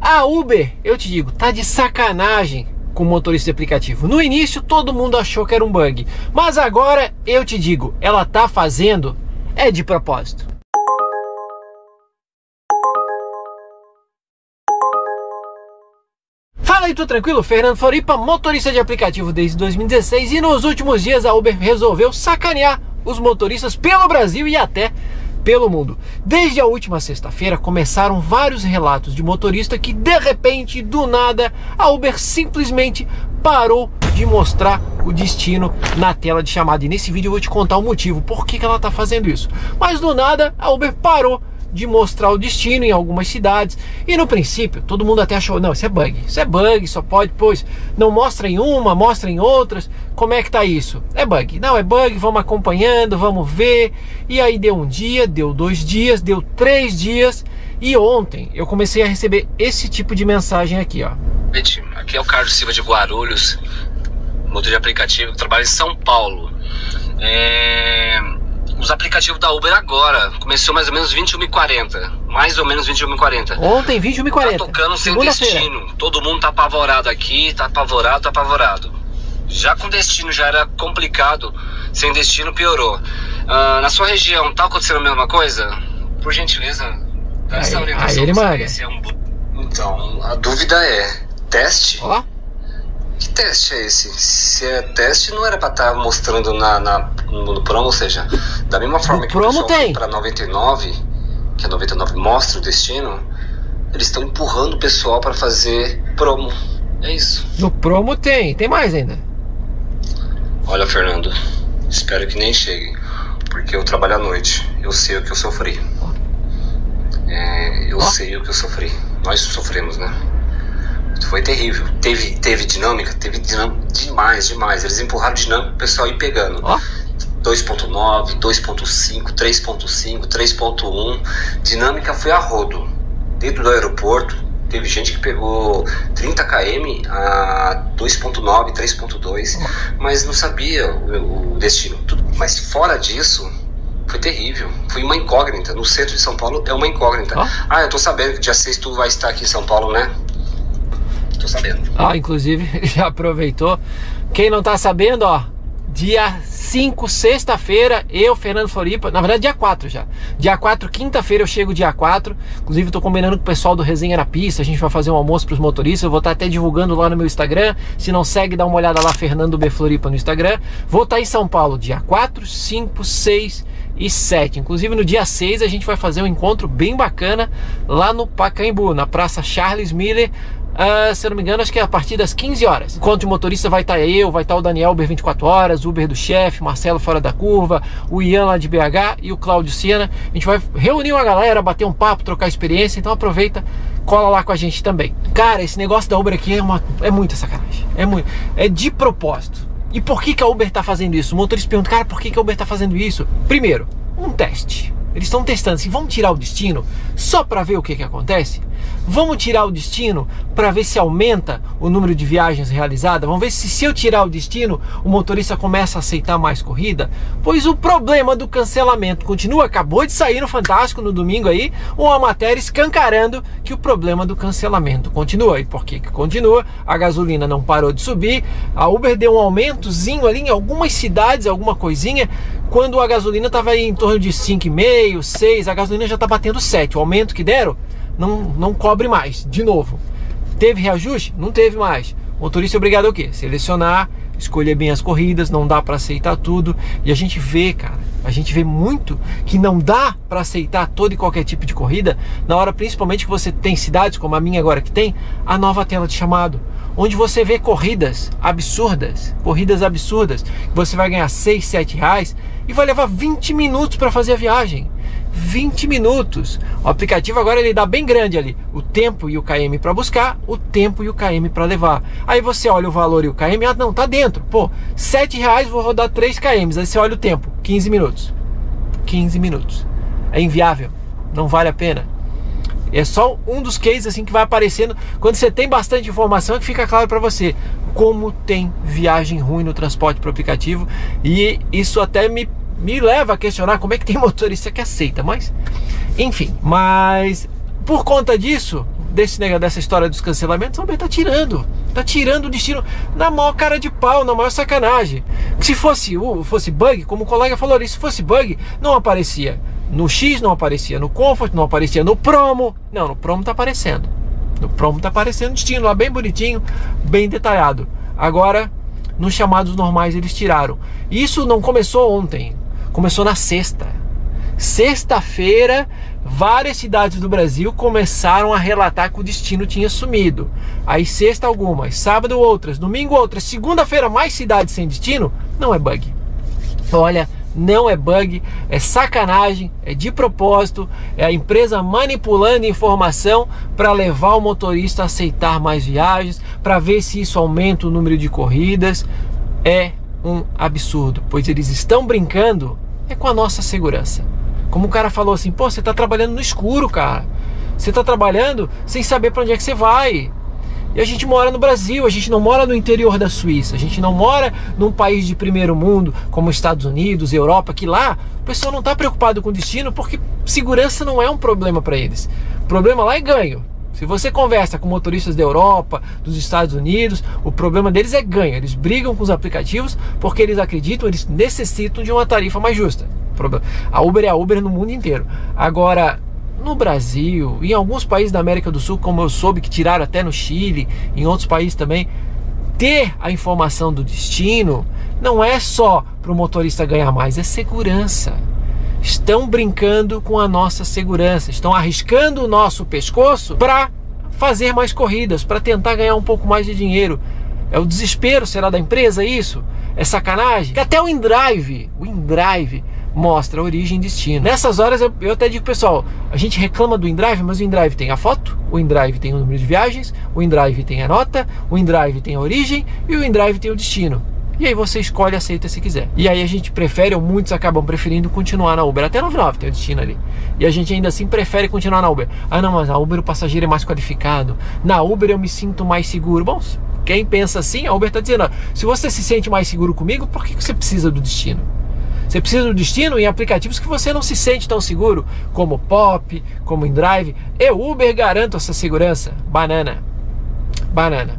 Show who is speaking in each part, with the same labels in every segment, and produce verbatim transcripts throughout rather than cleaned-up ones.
Speaker 1: A Uber, eu te digo, tá de sacanagem com motorista de aplicativo. No início todo mundo achou que era um bug, mas agora eu te digo, ela tá fazendo é de propósito. Fala aí, tudo tranquilo? Fernando Floripa, motorista de aplicativo desde dois mil e dezesseis, e nos últimos dias a Uber resolveu sacanear os motoristas pelo Brasil e até pelo mundo. Desde a última sexta-feira começaram vários relatos de motorista que de repente, do nada, a Uber simplesmente parou de mostrar o destino na tela de chamada. E nesse vídeo eu vou te contar o motivo, por que que ela está fazendo isso. Mas do nada a Uber parou de mostrar o destino em algumas cidades, e no princípio todo mundo até achou, não, isso é bug, isso é bug, só pode, pois não mostra em uma, mostra em outras, como é que tá isso? É bug, não, é bug, vamos acompanhando, vamos ver. E aí deu um dia, deu dois dias, deu três dias, e ontem eu comecei a receber esse tipo de mensagem aqui, ó.
Speaker 2: Aqui é o Carlos Silva de Guarulhos, motor de aplicativo, trabalho em São Paulo. É... Os aplicativos da Uber agora, começou mais ou menos vinte e uma e quarenta, mais ou menos vinte e uma e quarenta.
Speaker 1: Ontem, vinte e uma e quarenta.
Speaker 2: Tá tocando sem destino, todo mundo tá apavorado aqui, tá apavorado, tá apavorado. Já com destino já era complicado, sem destino piorou. Uh, na sua região, tá acontecendo a mesma coisa? Por gentileza, dá essa orientação.
Speaker 1: Aí ele manda.
Speaker 2: É um... Então, a dúvida é, teste?
Speaker 1: Ó.
Speaker 2: Que teste é esse? Se é teste, não era pra estar mostrando na, na, no promo, ou seja, da mesma forma
Speaker 1: no
Speaker 2: que o pessoal
Speaker 1: tem
Speaker 2: para noventa e nove, que a noventa e nove mostra o destino, eles estão empurrando o pessoal para fazer promo. É isso.
Speaker 1: No promo tem, tem mais ainda.
Speaker 2: Olha, Fernando, espero que nem chegue, porque eu trabalho à noite, eu sei o que eu sofri. É, eu
Speaker 1: oh.
Speaker 2: sei o que eu sofri. Nós sofremos, né? Foi terrível. Teve, teve dinâmica, teve dinâmica demais, demais. Eles empurraram dinâmica, o pessoal ia pegando.
Speaker 1: Oh.
Speaker 2: dois ponto nove, dois ponto cinco, três ponto cinco, três ponto um. Dinâmica foi a rodo. Dentro do aeroporto, teve gente que pegou trinta quilômetros a dois ponto nove, três ponto dois, oh. mas não sabia o, o destino. Mas fora disso, foi terrível. Foi uma incógnita. No centro de São Paulo é uma incógnita. Oh. Ah, eu tô sabendo que dia seis tu vai estar aqui em São Paulo, né? Tô sabendo.
Speaker 1: Ah, inclusive, já aproveitou. Quem não tá sabendo, ó, dia cinco, sexta-feira, eu, Fernando Floripa, na verdade dia quatro já. Dia quatro, quinta-feira eu chego dia quatro. Inclusive tô combinando com o pessoal do Resenha na Pista, a gente vai fazer um almoço pros motoristas. Eu vou estar até divulgando lá no meu Instagram. Se não segue, dá uma olhada lá, Fernando B Floripa no Instagram. Vou estar em São Paulo dia quatro, cinco, seis e sete. Inclusive no dia seis a gente vai fazer um encontro bem bacana lá no Pacaembu, na Praça Charles Miller. Uh, se eu não me engano, acho que é a partir das quinze horas. Enquanto o motorista vai estar eu, vai estar o Daniel Uber vinte e quatro horas, Uber do chefe, Marcelo Fora da Curva, o Ian lá de B H e o Cláudio Siena. A gente vai reunir uma galera, bater um papo, trocar experiência. Então aproveita, cola lá com a gente também. Cara, esse negócio da Uber aqui é, uma, é muita sacanagem. É, muito, é de propósito. E por que que a Uber está fazendo isso? O motorista pergunta, cara, por que que a Uber está fazendo isso? Primeiro, um teste. Eles estão testando assim, vamos tirar o destino só para ver o que que acontece? Vamos tirar o destino para ver se aumenta o número de viagens realizadas? Vamos ver se se eu tirar o destino, o motorista começa a aceitar mais corrida? Pois o problema do cancelamento continua. Acabou de sair no Fantástico no domingo aí uma matéria escancarando que o problema do cancelamento continua. E por que que continua? A gasolina não parou de subir, a Uber deu um aumentozinho ali em algumas cidades, alguma coisinha, quando a gasolina estava em torno de cinco e cinco, seis, a gasolina já está batendo sete. O aumento que deram não, não cobre mais, de novo. Teve reajuste? Não teve mais. O motorista é obrigado a o quê? Selecionar, escolher bem as corridas, não dá para aceitar tudo. E a gente vê, cara, a gente vê muito que não dá para aceitar todo e qualquer tipo de corrida, na hora principalmente que você tem cidades como a minha agora, que tem a nova tela de chamado, onde você vê corridas absurdas, corridas absurdas, que você vai ganhar seis, sete reais e vai levar vinte minutos para fazer a viagem. vinte minutos. O aplicativo agora ele dá bem grande ali, o tempo e o km para buscar, o tempo e o km para levar. Aí você olha o valor e o km, ah não, tá dentro. Pô, sete reais vou rodar três quilômetros. Aí você olha o tempo, quinze minutos. quinze minutos. É inviável, não vale a pena. É só um dos cases assim que vai aparecendo quando você tem bastante informação, que fica claro para você como tem viagem ruim no transporte por aplicativo. E isso até me me leva a questionar como é que tem motorista que aceita, mas enfim, mas por conta disso, desse negócio, dessa história dos cancelamentos, a Uber tá tirando. Tá tirando o destino na maior cara de pau, na maior sacanagem. Se fosse, fosse bug, como o colega falou ali, se fosse bug, não aparecia no X, não aparecia no Comfort, não aparecia no Promo. Não, no Promo tá aparecendo. No Promo tá aparecendo o destino lá bem bonitinho, bem detalhado. Agora, nos chamados normais eles tiraram. Isso não começou ontem, começou na sexta. Sexta-feira, várias cidades do Brasil começaram a relatar que o destino tinha sumido. Aí sexta algumas, sábado outras, domingo outras, segunda-feira mais cidades sem destino. Não é bug. Olha, não é bug, é sacanagem, é de propósito, é a empresa manipulando informação para levar o motorista a aceitar mais viagens, para ver se isso aumenta o número de corridas. É um absurdo, pois eles estão brincando é com a nossa segurança. Como o cara falou assim, pô, você tá trabalhando no escuro, cara. Você tá trabalhando sem saber para onde é que você vai. E a gente mora no Brasil, a gente não mora no interior da Suíça, a gente não mora num país de primeiro mundo, como Estados Unidos, Europa, que lá o pessoal não tá preocupado com o destino, porque segurança não é um problema para eles. O problema lá é ganho. Se você conversa com motoristas da Europa, dos Estados Unidos, o problema deles é ganho. Eles brigam com os aplicativos porque eles acreditam, eles necessitam de uma tarifa mais justa. A Uber é a Uber no mundo inteiro. Agora, no Brasil, em alguns países da América do Sul, como eu soube que tiraram até no Chile, em outros países também, ter a informação do destino não é só para o motorista ganhar mais, é segurança. Estão brincando com a nossa segurança, estão arriscando o nosso pescoço para fazer mais corridas, para tentar ganhar um pouco mais de dinheiro. É o desespero, será, da empresa isso? É sacanagem? Que até o InDrive, o InDrive mostra origem e destino. Nessas horas eu, eu até digo, pessoal, a gente reclama do InDrive, mas o InDrive tem a foto, o InDrive tem o número de viagens, o InDrive tem a nota, o InDrive tem a origem e o InDrive tem o destino. E aí você escolhe e aceita se quiser. E aí a gente prefere, ou muitos acabam preferindo continuar na Uber. Até noventa e nove tem o destino ali. E a gente ainda assim prefere continuar na Uber. Ah não, mas na Uber o passageiro é mais qualificado. Na Uber eu me sinto mais seguro. Bom, quem pensa assim, a Uber está dizendo, ó, se você se sente mais seguro comigo, por que você precisa do destino? Você precisa do destino em aplicativos que você não se sente tão seguro, como Pop, como InDrive. Eu, Uber, garanto essa segurança. Banana. Banana.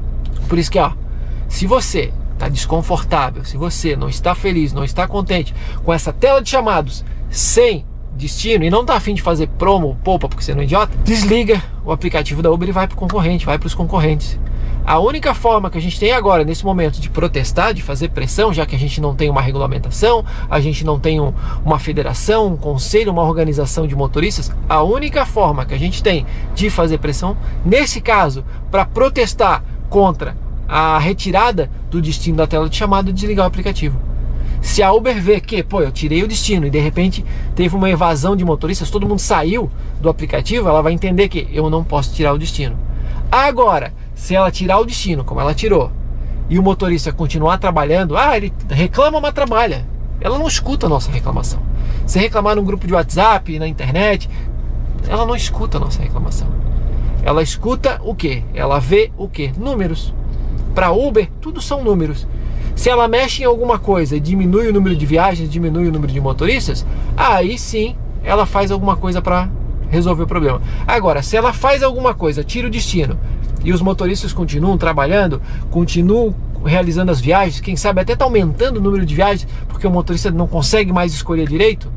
Speaker 1: Por isso que, ó, se você está desconfortável, se você não está feliz, não está contente com essa tela de chamados sem destino e não está afim de fazer promo ou poupa porque você não é idiota, desliga o aplicativo da Uber e vai para o concorrente, vai para os concorrentes. A única forma que a gente tem agora, nesse momento, de protestar, de fazer pressão, já que a gente não tem uma regulamentação, a gente não tem um, uma federação, um conselho, uma organização de motoristas, a única forma que a gente tem de fazer pressão, nesse caso, para protestar contra a retirada do destino da tela de chamada, desligar o aplicativo. Se a Uber vê que, pô, eu tirei o destino e de repente teve uma evasão de motoristas, todo mundo saiu do aplicativo, ela vai entender que eu não posso tirar o destino. Agora, se ela tirar o destino, como ela tirou, e o motorista continuar trabalhando, ah, ele reclama, mas trabalha. Ela não escuta a nossa reclamação. Se reclamar num grupo de WhatsApp, na internet, ela não escuta a nossa reclamação. Ela escuta o quê? Ela vê o quê? Números. Para Uber, tudo são números. Se ela mexe em alguma coisa e diminui o número de viagens, diminui o número de motoristas, aí sim ela faz alguma coisa para resolver o problema. Agora, se ela faz alguma coisa, tira o destino, e os motoristas continuam trabalhando, continuam realizando as viagens, quem sabe até está aumentando o número de viagens, porque o motorista não consegue mais escolher direito,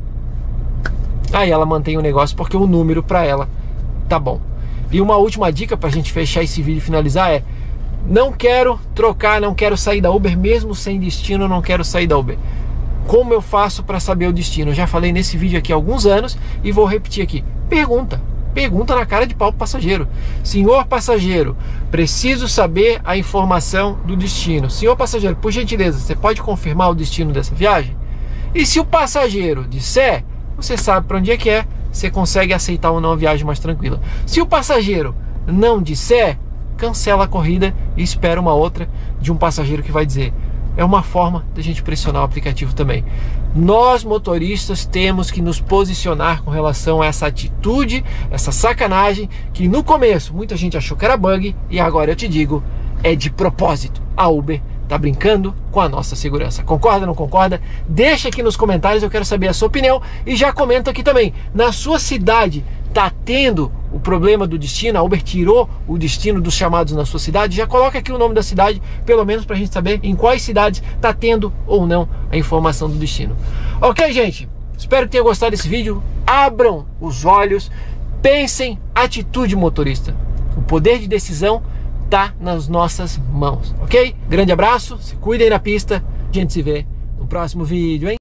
Speaker 1: aí ela mantém o negócio porque o número para ela tá bom. E uma última dica para a gente fechar esse vídeo e finalizar é: não quero trocar, não quero sair da Uber, mesmo sem destino, não quero sair da Uber. Como eu faço para saber o destino? Eu já falei nesse vídeo aqui há alguns anos e vou repetir aqui. Pergunta. Pergunta na cara de pau pro passageiro. Senhor passageiro, preciso saber a informação do destino. Senhor passageiro, por gentileza, você pode confirmar o destino dessa viagem? E se o passageiro disser, você sabe para onde é que é, você consegue aceitar ou não a viagem mais tranquila. Se o passageiro não disser, cancela a corrida e espera uma outra de um passageiro que vai dizer. É uma forma da gente pressionar o aplicativo também. Nós, motoristas, temos que nos posicionar com relação a essa atitude, essa sacanagem, que no começo muita gente achou que era bug, e agora eu te digo, é de propósito. A Uber tá brincando com a nossa segurança. Concorda ou não concorda? Deixa aqui nos comentários, eu quero saber a sua opinião, e já comenta aqui também, na sua cidade está tendo o problema do destino, a Uber tirou o destino dos chamados na sua cidade, já coloca aqui o nome da cidade, pelo menos para a gente saber em quais cidades está tendo ou não a informação do destino. Ok, gente? Espero que tenham gostado desse vídeo. Abram os olhos, pensem, atitude motorista. O poder de decisão está nas nossas mãos, ok? Grande abraço, se cuidem na pista, a gente se vê no próximo vídeo, hein?